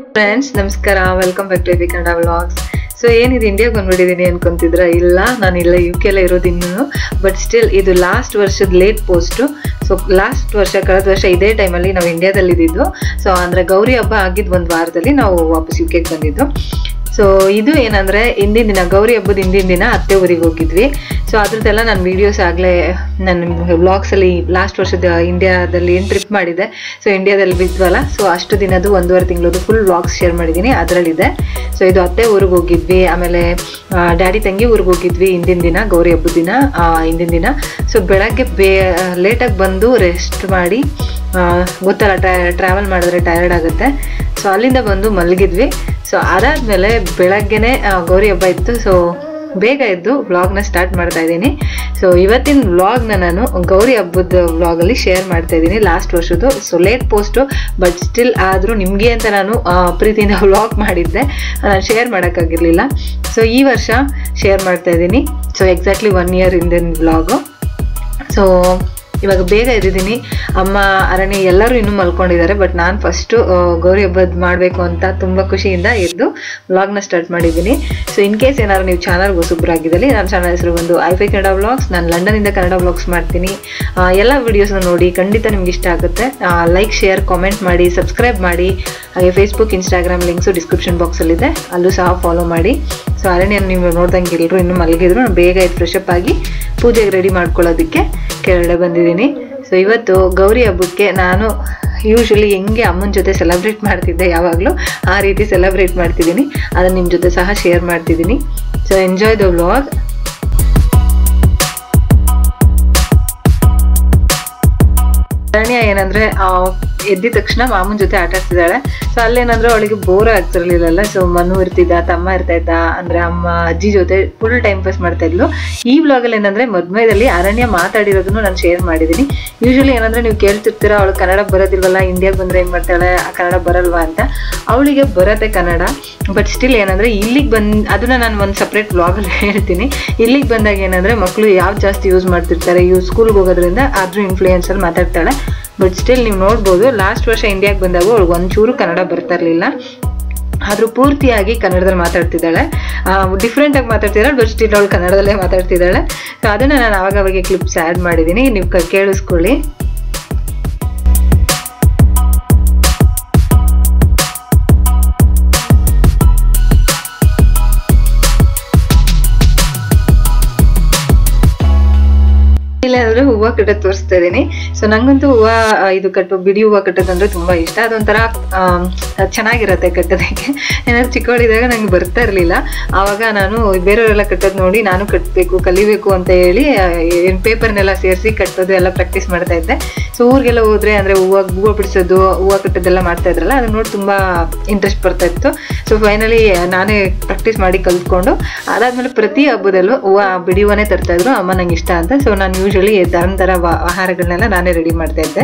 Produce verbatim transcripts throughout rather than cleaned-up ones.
Friends ನಮಸ್ಕಾರ, welcome back to A B Kannada vlogs. So ಏನಿದು ಇಂಡಿಯಾಗೆ ಬಂದ್ಬಿಟ್ಟಿದ್ದೀನಿ ಅನ್ಕೊಂತಿದ್ರ? ಇಲ್ಲ, ನಾನಿಲ್ಲ, ಯು ಕೆ ಎಲ್ಲ ಇರೋದು ಇನ್ನೂ. ಬಟ್ ಸ್ಟಿಲ್ ಇದು ಲಾಸ್ಟ್ ವರ್ಷದ ಲೇಟ್ ಪೋಸ್ಟು. ಸೊ ಲಾಸ್ಟ್ ವರ್ಷ ಕಳೆದ ವರ್ಷ ಇದೇ ಟೈಮಲ್ಲಿ ನಾವು ಇಂಡಿಯಾದಲ್ಲಿ ಇದ್ದಿದ್ದು. ಸೊ ಅಂದರೆ ಗೌರಿ ಹಬ್ಬ ಆಗಿದ್ದು ಒಂದು ವಾರದಲ್ಲಿ ನಾವು ವಾಪಸ್ ಯು ಕೆಗೆ ಬಂದಿದ್ದು. ಸೊ ಇದು ಏನಂದರೆ ಹಿಂದಿನ ದಿನ ಗೌರಿ ಹಬ್ಬದ ಹಿಂದಿನ ದಿನ ಅತ್ತೆ ಊರಿಗೆ ಹೋಗಿದ್ವಿ. ಸೊ ಅದ್ರದ್ದೆಲ್ಲ ನಾನು ವೀಡಿಯೋಸ್ ಆಗಲೇ ನನ್ನ ವ್ಲಾಗ್ಸಲ್ಲಿ ಲಾಸ್ಟ್ ವರ್ಷದ ಇಂಡಿಯಾದಲ್ಲಿ ಏನು ಟ್ರಿಪ್ ಮಾಡಿದ್ದೆ, ಸೊ ಇಂಡಿಯಾದಲ್ಲಿ ಬಿದ್ವಲ್ಲ, ಸೊ ಅಷ್ಟು ದಿನದ್ದು ಒಂದೂವರೆ ತಿಂಗಳದ್ದು ಫುಲ್ ವ್ಲಾಗ್ಸ್ ಶೇರ್ ಮಾಡಿದ್ದೀನಿ, ಅದರಲ್ಲಿದೆ. ಸೊ ಇದು ಅತ್ತೆ ಊರಿಗೆ ಹೋಗಿದ್ವಿ, ಆಮೇಲೆ ಡ್ಯಾಡಿ ತಂಗಿ ಊರಿಗೆ ಹೋಗಿದ್ವಿ ಹಿಂದಿನ ದಿನ, ಗೌರಿ ಹಬ್ಬದ ದಿನ ಹಿಂದಿನ ದಿನ. ಸೊ ಬೆಳಗ್ಗೆ ಬೇ ಲೇಟಾಗಿ ಬಂದು ರೆಸ್ಟ್ ಮಾಡಿ, ಗೊತ್ತಲ್ಲ ಟ್ರಾವೆಲ್ ಮಾಡಿದ್ರೆ ಟಯರ್ಡ್ ಆಗುತ್ತೆ. ಸೊ ಅಲ್ಲಿಂದ ಬಂದು ಮಲಗಿದ್ವಿ. ಸೊ ಅದಾದಮೇಲೆ ಬೆಳಗ್ಗೆನೇ ಗೌರಿ ಹಬ್ಬ ಇತ್ತು. ಸೊ ಬೇಗ ಎದ್ದು ವ್ಲಾಗ್ನ ಸ್ಟಾರ್ಟ್ ಮಾಡ್ತಾ ಇದ್ದೀನಿ. ಸೊ ಇವತ್ತಿನ ವ್ಲಾಗ್ನ ನಾನು ಗೌರಿ ಹಬ್ಬದ ವ್ಲಾಗಲ್ಲಿ ಶೇರ್ ಮಾಡ್ತಾ ಇದ್ದೀನಿ, ಲಾಸ್ಟ್ ವರ್ಷದ್ದು. So late post, but still ಆದರೂ ನಿಮಗೆ ಅಂತ ನಾನು ಪ್ರೀತಿಯಿಂದ ವ್ಲಾಗ್ ಮಾಡಿದ್ದೆ, ನಾನು ಶೇರ್ ಮಾಡೋಕ್ಕಾಗಿರಲಿಲ್ಲ. ಸೊ ಈ ವರ್ಷ ಶೇರ್ ಮಾಡ್ತಾ ಇದ್ದೀನಿ. ಸೊ ಎಕ್ಸಾಕ್ಟ್ಲಿ ಒನ್ ಇಯರ್ ಹಿಂದಿನ ವ್ಲಾಗು. ಸೊ ಇವಾಗ ಬೇಗ ಎದ್ದಿದ್ದೀನಿ. ಅಮ್ಮ, ಅರಣಿ ಎಲ್ಲರೂ ಇನ್ನೂ ಮಲ್ಕೊಂಡಿದ್ದಾರೆ. ಬಟ್ ನಾನು ಫಸ್ಟು ಗೌರಿ ಹಬ್ಬದ ಮಾಡಬೇಕು ಅಂತ ತುಂಬ ಖುಷಿಯಿಂದ ಎದ್ದು ವ್ಲಾಗ್ನ ಸ್ಟಾರ್ಟ್ ಮಾಡಿದ್ದೀನಿ. ಸೊ ಇನ್ ಕೇಸ್ ಏನಾದ್ರು ನೀವು ಚಾನಲ್ಗೆ ಹೊಸಬ್ರಾಗಿದ್ದಲ್ಲಿ, ನನ್ನ ಚಾನಲ್ ಹೆಸರು ಬಂದು ಐಫೈ ಕನ್ನಡ ವ್ಲಾಗ್ಸ್. ನಾನು ಲಂಡನಿಂದ ಕನ್ನಡ ವ್ಲಾಗ್ಸ್ ಮಾಡ್ತೀನಿ. ಎಲ್ಲ ವೀಡಿಯೋಸ್ನ ನೋಡಿ, ಖಂಡಿತ ನಿಮ್ಗೆ ಇಷ್ಟ ಆಗುತ್ತೆ. ಲೈಕ್, ಶೇರ್, ಕಾಮೆಂಟ್ ಮಾಡಿ, ಸಬ್ಸ್ಕ್ರೈಬ್ ಮಾಡಿ. ಹಾಗೆ ಫೇಸ್ಬುಕ್, ಇನ್ಸ್ಟಾಗ್ರಾಮ್ ಲಿಂಕ್ಸು ಡಿಸ್ಕ್ರಿಪ್ಷನ್ ಬಾಕ್ಸಲ್ಲಿದೆ, ಅಲ್ಲೂ ಸಹ ಫಾಲೋ ಮಾಡಿ. ಸೊ ಅರಣ್ಯ ನೀವು ನೋಡ್ದಂಗೆ ಎಲ್ಲರೂ ಇನ್ನೂ ಮಲಗಿದ್ರು, ನಾನು ಬೇಗ ಇದು ಫ್ರೆಶಪ್ ಆಗಿ ಪೂಜೆಗೆ ರೆಡಿ ಮಾಡ್ಕೊಳ್ಳೋದಕ್ಕೆ ಕೆಳಗಡೆ ಬಂದಿದ್ದೀನಿ. ಸೊ ಇವತ್ತು ಗೌರಿ ಹಬ್ಬಕ್ಕೆ ನಾನು ಯೂಶ್ವಲಿ ಹೆಂಗೆ ಅಮ್ಮನ ಜೊತೆ ಸೆಲೆಬ್ರೇಟ್ ಮಾಡ್ತಿದ್ದೆ ಯಾವಾಗಲೂ, ಆ ರೀತಿ ಸೆಲೆಬ್ರೇಟ್ ಮಾಡ್ತಿದ್ದೀನಿ. ಅದನ್ನು ನಿಮ್ಮ ಜೊತೆ ಸಹ ಶೇರ್ ಮಾಡ್ತಿದ್ದೀನಿ. So enjoy the vlog. Aranya ಏನಂದರೆ ಎದ್ದಿದ ತಕ್ಷಣ ಮಾಮೂನ ಜೊತೆ ಆಟ ಆಡ್ತಿದ್ದಾಳೆ. ಸೊ ಅಲ್ಲೇನಂದ್ರೆ ಅವಳಿಗೆ ಬೋರ್ ಆಗ್ತಿರ್ಲಿಲ್ಲಲ್ಲ. ಸೊ ಮನು ಇರ್ತಿದ್ದ, ತಮ್ಮ ಇರ್ತಾ ಇದ್ದ, ಅಂದರೆ ಅಮ್ಮ ಅಜ್ಜಿ ಜೊತೆ ಫುಲ್ ಟೈಮ್ ಪಾಸ್ ಮಾಡ್ತಾ ಇದ್ಲು. ಈ ವ್ಲಾಗಲ್ಲಿ ಏನಂದರೆ ಮದ್ಮೇದಲ್ಲಿ ಅರಣ್ಯ ಮಾತಾಡಿರೋದನ್ನು ನಾನು ಶೇರ್ ಮಾಡಿದ್ದೀನಿ. ಯೂಶ್ವಲಿ ಏನಂದರೆ ನೀವು ಕೇಳ್ತಿರ್ತೀರ, ಅವಳು ಕನ್ನಡ ಬರೋದಿಲ್ವಲ್ಲ, ಇಂಡಿಯಾಗೆ ಬಂದರೆ ಏನು ಮಾಡ್ತಾಳೆ, ಆ ಕನ್ನಡ ಬರಲ್ವಾ ಅಂತ. ಅವಳಿಗೆ ಬರತ್ತೆ ಕನ್ನಡ. ಬಟ್ ಸ್ಟಿಲ್ ಏನಂದರೆ ಇಲ್ಲಿಗೆ ಬಂದು, ಅದನ್ನು ನಾನು ಒಂದು ಸಪ್ರೇಟ್ ವ್ಲಾಗಲ್ಲಿ ಹೇಳ್ತೀನಿ. ಇಲ್ಲಿಗೆ ಬಂದಾಗ ಏನಂದರೆ ಮಕ್ಕಳು ಯಾವ್ದು ಜಾಸ್ತಿ ಯೂಸ್ ಮಾಡ್ತಿರ್ತಾರೆ, ಇವ್ ಸ್ಕೂಲ್ಗೆ ಹೋಗೋದ್ರಿಂದ ಅದ್ರ ಇನ್ಫ್ಲೂಯೆನ್ಸಲ್ಲಿ ಮಾತಾಡ್ತಾಳೆ. ಬಟ್ ಸ್ಟಿಲ್ ನೀವು ನೋಡ್ಬೋದು, ಲಾಸ್ಟ್ ವರ್ಷ ಇಂಡಿಯಾಗೆ ಬಂದಾಗ ಅವಳಿಗೆ ಒಂಚೂರು ಕನ್ನಡ ಬರ್ತಾ ಇರಲಿಲ್ಲ. ಆದರೂ ಪೂರ್ತಿಯಾಗಿ ಕನ್ನಡದಲ್ಲಿ ಮಾತಾಡ್ತಿದ್ದಾಳೆ. ಡಿಫ್ರೆಂಟಾಗಿ ಮಾತಾಡ್ತಿದ್ದಾಳೆ, ಬಟ್ ಸ್ಟಿಲ್ ಅವಳು ಕನ್ನಡದಲ್ಲೇ ಮಾತಾಡ್ತಿದ್ದಾಳೆ. ಸೊ ಅದನ್ನು ನಾನು ಆವಾಗ ಅವಾಗೆ ಕ್ಲಿಪ್ಸ್ ಆ್ಯಡ್ ಮಾಡಿದ್ದೀನಿ, ನೀವು ಕೇಳಿಸ್ಕೊಳ್ಳಿ. ಇಲ್ಲಾಂದ್ರೆ ಹೂವು ಕಟ್ಟೋದು ತೋರಿಸ್ತಾ ಇದ್ದೀನಿ. ಸೊ ನಂಗಂತೂ ಹೂವು ಇದು ಕಟ್ಟೋ ಬಿಡಿ ಹೂವು ಕಟ್ಟೋದಂದ್ರೆ ತುಂಬ ಇಷ್ಟ. ಅದೊಂಥರ ಚೆನ್ನಾಗಿರುತ್ತೆ ಕಟ್ಟೋದಕ್ಕೆ. ಏನಾದ್ರು ಚಿಕ್ಕವಳಿದ್ದಾಗ ನಂಗೆ ಬರ್ತಾ ಇರಲಿಲ್ಲ. ಆವಾಗ ನಾನು ಬೇರೆಯವರೆಲ್ಲ ಕಟ್ಟೋದು ನೋಡಿ ನಾನು ಕಟ್ಟಬೇಕು, ಕಲಿಬೇಕು ಅಂತ ಹೇಳಿ ಪೇಪರ್ನೆಲ್ಲ ಸೇರಿಸಿ ಕಟ್ಟೋದು ಎಲ್ಲ ಪ್ರಾಕ್ಟೀಸ್ ಮಾಡ್ತಾ ಇದ್ದೆ. ಸೊ ಊರಿಗೆಲ್ಲ ಹೋದ್ರೆ ಅಂದರೆ ಹೂವು ಹೂವು ಬಿಡಿಸೋದು, ಹೂವು ಕಟ್ಟೋದೆಲ್ಲ ಮಾಡ್ತಾ ಇದ್ರಲ್ಲ, ಅದನ್ನ ನೋಡಿ ತುಂಬ ಇಂಟ್ರೆಸ್ಟ್ ಬರ್ತಾ ಇತ್ತು. ಸೊ ಫೈನಲಿ ನಾನೇ ಪ್ರಾಕ್ಟೀಸ್ ಮಾಡಿ ಕಲ್ತ್ಕೊಂಡು, ಅದಾದ್ಮೇಲೆ ಪ್ರತಿ ಹಬ್ಬದಲ್ಲೂ ಹೂವು ಬಿಡಿ ಹೂವನೇ ತರ್ತಾ ಇದ್ರು ಅಮ್ಮ, ನಂಗೆ ಇಷ್ಟ ಅಂತ. ಸೊ ನಾನು ಯೂಶ್ವಲಿ ತರನ ಥರ ಆಹಾರಗಳನ್ನೆಲ್ಲ ನಾನೇ ರೆಡಿ ಮಾಡ್ತಾ ಇದ್ದೆ.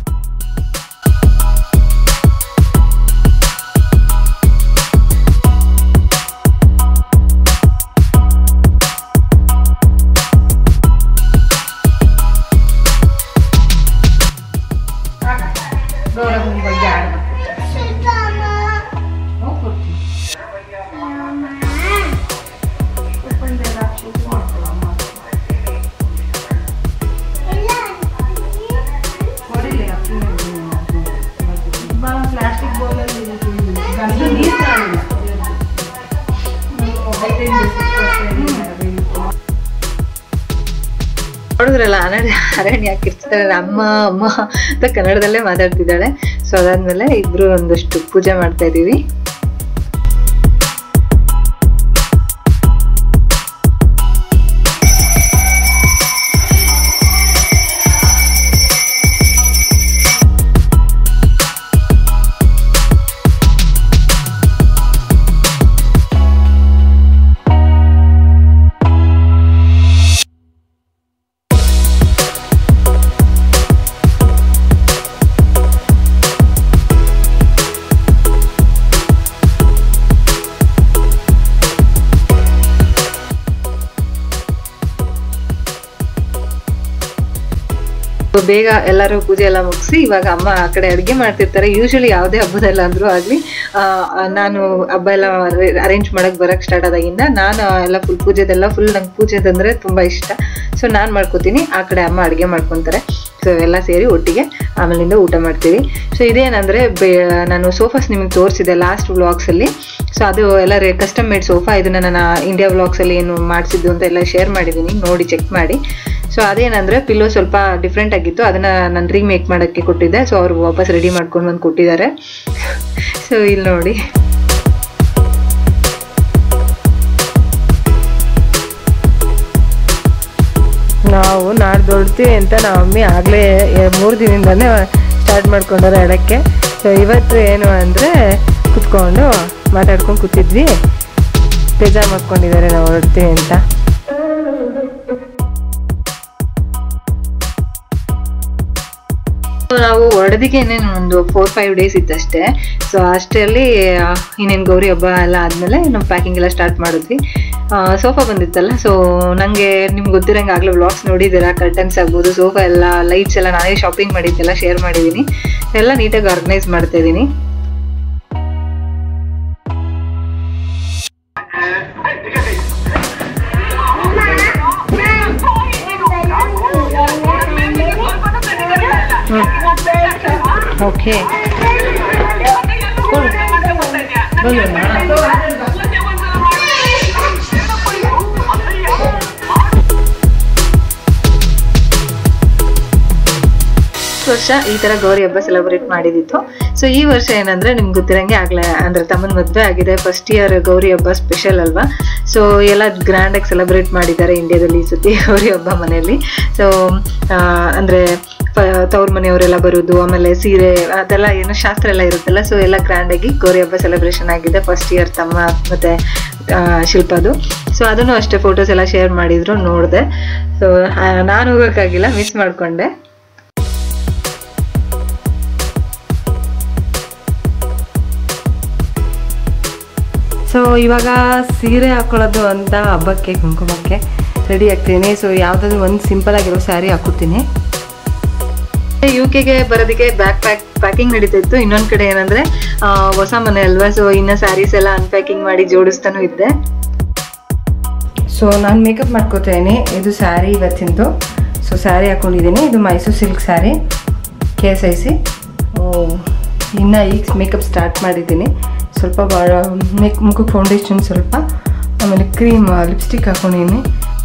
ನೋಡಿದ್ರಲ್ಲ, ಅರಣ್ಯ ಅರಣ್ಯ ಯಾಕಿರ್ತಿದ್ದಾಳೆ, ಅಮ್ಮ ಅಮ್ಮ ಅಂತ ಕನ್ನಡದಲ್ಲೇ ಮಾತಾಡ್ತಿದ್ದಾಳೆ. ಸೊ ಅದಾದ್ಮೇಲೆ ಇಬ್ರು ಒಂದಷ್ಟು ಪೂಜೆ ಮಾಡ್ತಾ ಇದೀವಿ. ಬೇಗ ಎಲ್ಲರೂ ಪೂಜೆ ಎಲ್ಲ ಮುಗಿಸಿ ಇವಾಗ ಅಮ್ಮ ಆ ಕಡೆ ಅಡುಗೆ ಮಾಡ್ತಿರ್ತಾರೆ. ಯೂಶಲಿ ಯಾವುದೇ ಹಬ್ಬದಲ್ಲ ಅಂದರೂ ಆಗಲಿ ನಾನು ಹಬ್ಬ ಎಲ್ಲ ಅರೇಂಜ್ ಮಾಡೋಕ್ಕೆ ಬರೋಕ್ಕೆ ಸ್ಟಾರ್ಟ್ ಆದಾಗಿಂದ ನಾನು ಎಲ್ಲ ಫುಲ್ ಪೂಜೆದೆಲ್ಲ ಫುಲ್ ನಂಗೆ ಪೂಜೆದಂದರೆ ತುಂಬ ಇಷ್ಟ. ಸೊ ನಾನು ಮಾಡ್ಕೋತೀನಿ, ಆ ಕಡೆ ಅಮ್ಮ ಅಡುಗೆ ಮಾಡ್ಕೊತಾರೆ. ಸೊ ಎಲ್ಲ ಸೇರಿ ಒಟ್ಟಿಗೆ ಆಮೇಲಿಂದ ಊಟ ಮಾಡ್ತೀವಿ. ಸೊ ಇದೇನಂದರೆ ಬೇ ನಾನು ಸೋಫಾಸ್ ನಿಮಗೆ ತೋರಿಸಿದೆ ಲಾಸ್ಟ್ ವ್ಲಾಗ್ಸಲ್ಲಿ. ಸೊ ಅದು ಎಲ್ಲ ರೇ ಕಸ್ಟಮ್ ಮೇಡ್ ಸೋಫಾ. ಇದನ್ನು ನಾನು ಇಂಡಿಯಾ ವ್ಲಾಗ್ಸಲ್ಲಿ ಏನು ಮಾಡಿಸಿದ್ದು ಅಂತ ಎಲ್ಲ ಶೇರ್ ಮಾಡಿದ್ದೀನಿ, ನೋಡಿ ಚೆಕ್ ಮಾಡಿ. ಸೊ ಅದೇನಂದರೆ ಪಿಲ್ಲೋ ಸ್ವಲ್ಪ ಡಿಫ್ರೆಂಟ್ ಆಗಿತ್ತು, ಅದನ್ನು ನಾನು ರೀಮೇಕ್ ಮಾಡೋಕ್ಕೆ ಕೊಟ್ಟಿದ್ದೆ. ಸೊ ಅವರು ವಾಪಸ್ ರೆಡಿ ಮಾಡ್ಕೊಂಡು ಬಂದು ಕೊಟ್ಟಿದ್ದಾರೆ. ಸೊ ಇಲ್ಲಿ ನೋಡಿ ನಾವು ನಾಡ್ದು ಹೊಡ್ತೀವಿ ಅಂತ ನಮ್ಮ ಮಮ್ಮಿ ಆಗಲೇ ಮೂರು ದಿನದಿಂದನೇ ಸ್ಟಾರ್ಟ್ ಮಾಡ್ಕೊಂಡಾರೆ ಹೇಳೋಕ್ಕೆ. ಸೊ ಇವತ್ತು ಏನು ಅಂದರೆ ಕುತ್ಕೊಂಡು ಮಾತಾಡ್ಕೊಂಡು ಕೂತಿದ್ವಿ, ಬೇಜಾರು ಮಾಡ್ಕೊಂಡಿದ್ದಾರೆ ನಾವು ಹೊರಡ್ತೀವಿ ಅಂತ. ನಾವು ಹೊರಡೋದಕ್ಕೆ ಇನ್ನೇನು ಒಂದು ಫೋರ್ ಫೈವ್ ಡೇಸ್ ಇತ್ತಷ್ಟೇ. ಸೊ ಅಷ್ಟರಲ್ಲಿ ಇನ್ನೇನು ಗೌರಿ ಹಬ್ಬ ಎಲ್ಲ ಆದಮೇಲೆ ನಾವು ಪ್ಯಾಕಿಂಗ್ ಎಲ್ಲ ಸ್ಟಾರ್ಟ್ ಮಾಡಿದ್ವಿ. ಸೋಫಾ ಬಂದಿತ್ತಲ್ಲ, ಸೊ ನನಗೆ ನಿಮ್ಗೆ ಗೊತ್ತಿರೋಂಗೆ ಆಗಲೇ ವ್ಲಾಗ್ಸ್ ನೋಡಿದ್ದೀರಾ, ಕರ್ಟನ್ಸ್ ಆಗ್ಬೋದು, ಸೋಫಾ ಎಲ್ಲ, ಲೈಟ್ಸ್ ಎಲ್ಲ ನಾನೇ ಶಾಪಿಂಗ್ ಮಾಡಿದ್ದೆಲ್ಲ ಶೇರ್ ಮಾಡಿದ್ದೀನಿ. ಎಲ್ಲ ನೀಟಾಗಿ ಆರ್ಗನೈಸ್ ಮಾಡ್ತಾ ಇದ್ದೀನಿ. ಓಕೆ ವರ್ಷ ಈ ತರ ಗೌರಿ ಹಬ್ಬ ಸೆಲೆಬ್ರೇಟ್ ಮಾಡಿದಿತ್ತು. ಸೊ ಈ ವರ್ಷ ಏನಂದ್ರೆ ನಿಮ್ಗೆ ಗೊತ್ತಿರಂಗೆ ಆಗ್ಲೇ ಅಂದ್ರೆ ತಮ್ಮನ ಮದುವೆ ಆಗಿದೆ, ಫಸ್ಟ್ ಇಯರ್ ಗೌರಿ ಹಬ್ಬ ಸ್ಪೆಷಲ್ ಅಲ್ವಾ. ಸೊ ಎಲ್ಲ ಗ್ರ್ಯಾಂಡ್ ಆಗಿ ಸೆಲೆಬ್ರೇಟ್ ಮಾಡಿದ್ದಾರೆ ಇಂಡಿಯಾದಲ್ಲಿ ಈ ಸತಿ ಗೌರಿ ಹಬ್ಬ ಮನೆಯಲ್ಲಿ. ಸೊ ಅಂದ್ರೆ ತವ್ರ ಮನೆಯವರೆಲ್ಲ ಬರೋದು, ಆಮೇಲೆ ಸೀರೆ ಅದೆಲ್ಲ ಏನೋ ಶಾಸ್ತ್ರ ಎಲ್ಲ ಇರುತ್ತಲ್ಲ. ಸೊ ಎಲ್ಲ ಗ್ರ್ಯಾಂಡ್ ಆಗಿ ಗೌರಿ ಹಬ್ಬ ಸೆಲೆಬ್ರೇಷನ್ ಆಗಿದೆ ಫಸ್ಟ್ ಇಯರ್ ತಮ್ಮ ಮತ್ತೆ ಶಿಲ್ಪದು. ಸೊ ಅದನ್ನು ಅಷ್ಟೇ ಫೋಟೋಸ್ ಎಲ್ಲ ಶೇರ್ ಮಾಡಿದ್ರು, ನೋಡಿದೆ. ಸೊ ನಾನು ಹೋಗೋಕ್ಕಾಗಿಲ್ಲ, ಮಿಸ್ ಮಾಡ್ಕೊಂಡೆ. ಸೊ ಇವಾಗ ಸೀರೆ ಹಾಕೊಳ್ಳೋದು ಅಂತ ಹಬ್ಬಕ್ಕೆ ಕುಂಕುಮಕ್ಕೆ ರೆಡಿ ಆಗ್ತೀನಿ. ಸೊ ಯಾವುದಾದ್ರು ಒಂದು ಸಿಂಪಲ್ ಆಗಿರೋ ಸ್ಯಾರಿ ಹಾಕೋತೀನಿ. ಯು ಕೆಗೆ ಬರೋದಕ್ಕೆ ಬ್ಯಾಕ್ ಪ್ಯಾಕ್ ಪ್ಯಾಕಿಂಗ್ ನಡೀತಾ ಇತ್ತು. ಇನ್ನೊಂದು ಕಡೆ ಏನಂದರೆ ಹೊಸ ಮನೆ ಅಲ್ವಾ, ಸೊ ಇನ್ನು ಸ್ಯಾರೀಸ್ ಎಲ್ಲ ಅನ್ಪ್ಯಾಕಿಂಗ್ ಮಾಡಿ ಜೋಡಿಸ್ತಾನೂ ಇದ್ದೆ. ಸೊ ನಾನು ಮೇಕಪ್ ಮಾಡ್ಕೋತಾ ಇದ್ದೀನಿ. ಇದು ಸ್ಯಾರಿ ಇವತ್ತಿಂದು. ಸೊ ಸ್ಯಾರಿ ಹಾಕ್ಕೊಂಡಿದ್ದೀನಿ, ಇದು Mysuru silk sari K S I C. ಇನ್ನು ಈಗ ಮೇಕಪ್ ಸ್ಟಾರ್ಟ್ ಮಾಡಿದ್ದೀನಿ. ಸ್ವಲ್ಪ ಭಾಳ ಮೇಕ್ ಮುಖಕ್ಕೆ ಫೌಂಡೇಶನ್ ಸ್ವಲ್ಪ, ಆಮೇಲೆ ಕ್ರೀಮ್ ಲಿಪ್ಸ್ಟಿಕ್ ಹಾಕೊಂಡಿದ್ದೀನಿ.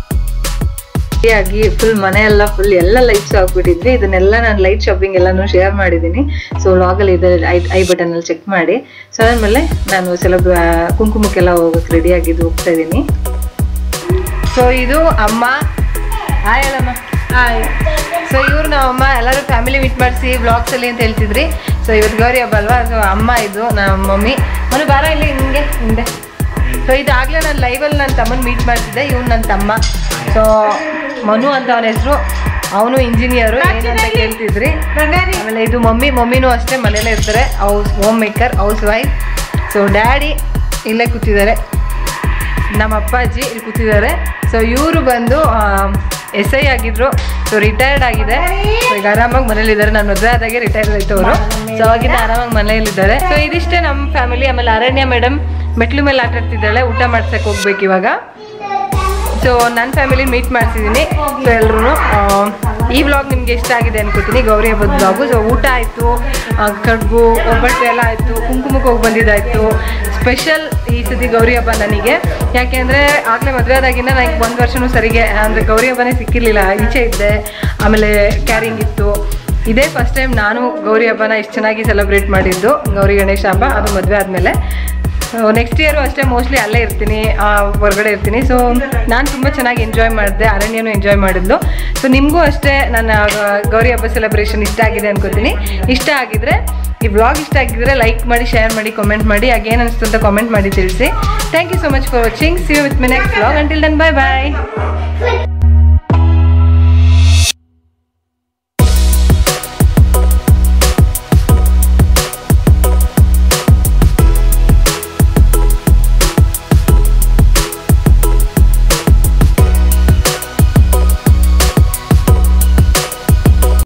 ಆಗಿ ಫುಲ್ ಮನೆಯೆಲ್ಲ ಫುಲ್ ಎಲ್ಲ ಲೈಟ್ಸ್ ಹಾಕ್ಬಿಟ್ಟಿದ್ವಿ. ಇದನ್ನೆಲ್ಲ ನಾನು ಲೈಟ್ ಶಾಪಿಂಗ್ ಎಲ್ಲನೂ ಶೇರ್ ಮಾಡಿದ್ದೀನಿ. ಸೊ ವ್ಲಾಗಲ್ಲಿ ಇದೆ, ಐ ಐ ಬಟನಲ್ಲಿ ಚೆಕ್ ಮಾಡಿ. ಸೊ ಅದಾದಮೇಲೆ ನಾನು ಸೆಲೆಬ್ ಕುಂಕುಮಕ್ಕೆಲ್ಲ ಹೋಗೋಕ್ಕೆ ರೆಡಿ ಆಗಿದ್ದು ಹೋಗ್ತಾ ಇದ್ದೀನಿ. ಸೊ ಇದು ಅಮ್ಮ. ಹಾಯ್ ಅಲ್ಲಮ್ಮ. ಹಾಯ್. ಸೊ ಇವ್ರು ನಾವಮ್ಮ ಎಲ್ಲರೂ ಫ್ಯಾಮಿಲಿ ಮೀಟ್ ಮಾಡಿಸಿ ವ್ಲಾಗ್ಸಲ್ಲಿ ಅಂತ ಹೇಳ್ತಿದ್ರಿ. ಸೊ ಇವತ್ತು ಗೌರಿ ಹಬ್ಬ ಅಲ್ವಾ. ಸೊ ಅಮ್ಮ ಇದು ನಮ್ಮ ಮಮ್ಮಿ. ಮನು ಬಾರ ಇಲ್ಲಿ ಹಿಂಗೆ ಹಿಂದೆ. ಸೊ ಇದಾಗಲೇ ನಾನು ಲೈವಲ್ಲಿ ನನ್ನ ತಮ್ಮನ ಮೀಟ್ ಮಾಡ್ತಿದ್ದೆ. ಇವನು ನನ್ನ ತಮ್ಮ. ಸೊ ಮನು ಅಂತ ಅವನ ಹೆಸರು. ಅವನು ಇಂಜಿನಿಯರು ಏನಂತ ಕೇಳ್ತಿದ್ರಿ. ಆಮೇಲೆ ಇದು ಮಮ್ಮಿ. ಮಮ್ಮಿನೂ ಅಷ್ಟೇ ಮನೇಲೇ ಇರ್ತಾರೆ, house homemaker, housewife. So daddy ಇಲ್ಲೇ ಕೂತಿದ್ದಾರೆ, ನಮ್ಮ ಅಪ್ಪಾಜಿ ಇಲ್ಲಿ ಕೂತಿದ್ದಾರೆ. ಸೊ ಇವರು ಬಂದು ಎಸ್ ಐ ಆಗಿದ್ರು. ಸೊ ರಿಟೈರ್ಡ್ ಆಗಿದೆ. ಸೊ ಈಗ ಆರಾಮಾಗಿ ಮನೇಲಿದ್ದಾರೆ. ನಾನು ಮದುವೆ ಆದಾಗೆ ರಿಟೈರ್ಡ್ ಆಯ್ತು ಅವರು. ಸೊ ಅವಾಗಿಂದ ಆರಾಮಾಗಿ ಮನೆಯಲ್ಲಿದ್ದಾರೆ. ಸೊ ಇದಿಷ್ಟೇ ನಮ್ಮ ಫ್ಯಾಮಿಲಿ. ಆಮೇಲೆ ಅರಣ್ಯ ಮೇಡಮ್ ಮೆಟ್ಲು ಮೇಲೆ ಆಟ ಆಡ್ತಿದ್ದಾಳೆ, ಊಟ ಮಾಡ್ಸಕ್ಕೆ ಹೋಗ್ಬೇಕು ಇವಾಗ. ಸೊ ನನ್ನ ಫ್ಯಾಮಿಲಿ ಮೀಟ್ ಮಾಡ್ತಿದ್ದೀನಿ. ಸೊ ಎಲ್ಲರೂ ಈ ವ್ಲಾಗ್ ನಿಮಗೆ ಇಷ್ಟ ಆಗಿದೆ ಅನ್ಕೋತೀನಿ, ಗೌರಿ ಹಬ್ಬದ ವ್ಲಾಗು. ಸೊ ಊಟ ಆಯಿತು, ಕಡುಬು, ಒಬ್ಬಟ್ಟು ಎಲ್ಲ ಆಯಿತು, ಕುಂಕುಮಕ್ಕೆ ಹೋಗಿ ಬಂದಿದ್ದಾಯಿತು. ಸ್ಪೆಷಲ್ ಈ ಸತಿ ಗೌರಿ ಹಬ್ಬ ನನಗೆ. ಯಾಕೆಂದರೆ ಆಗಲೇ ಮದುವೆ ಆದಾಗಿಂದ ನನಗೆ ಒಂದು ವರ್ಷವೂ ಸರಿಗೆ ಅಂದರೆ ಗೌರಿ ಹಬ್ಬನೇ ಸಿಕ್ಕಿರಲಿಲ್ಲ. ಈಚೆ ಇದ್ದೆ, ಆಮೇಲೆ ಕ್ಯಾರಿಂಗ್ ಇತ್ತು. ಇದೇ ಫಸ್ಟ್ ಟೈಮ್ ನಾನು ಗೌರಿ ಹಬ್ಬನ ಇಷ್ಟು ಚೆನ್ನಾಗಿ ಸೆಲೆಬ್ರೇಟ್ ಮಾಡಿದ್ದು, ಗೌರಿ ಗಣೇಶ ಹಬ್ಬ. ಅದು ಮದುವೆ ಆದಮೇಲೆ. ಸೊ ನೆಕ್ಸ್ಟ್ ಇಯರು ಅಷ್ಟೇ ಮೋಸ್ಟ್ಲಿ ಅಲ್ಲೇ ಇರ್ತೀನಿ, ಹೊರಗಡೆ ಇರ್ತೀನಿ. ಸೊ ನಾನು ತುಂಬ ಚೆನ್ನಾಗಿ ಎಂಜಾಯ್ ಮಾಡಿದೆ, ಅರಣ್ಯನೂ ಎಂಜಾಯ್ ಮಾಡಿದ್ಲು. ಸೊ ನಿಮಗೂ ಅಷ್ಟೇ ನನ್ನ ಗೌರಿ ಹಬ್ಬ ಸೆಲೆಬ್ರೇಷನ್ ಇಷ್ಟ ಆಗಿದೆ ಅನ್ಕೋತೀನಿ. ಇಷ್ಟ ಆಗಿದ್ರೆ ಈ ವ್ಲಾಗ್ ಇಷ್ಟ ಆಗಿದ್ರೆ ಲೈಕ್ ಮಾಡಿ, ಶೇರ್ ಮಾಡಿ, ಕಾಮೆಂಟ್ ಮಾಡಿ. ಆಗೇನು ಅನಿಸ್ತು ಅಂತ ಕಾಮೆಂಟ್ ಮಾಡಿ ತಿಳಿಸಿ. Thank you so much for watching. See you with my next vlog. Until then, bye bye.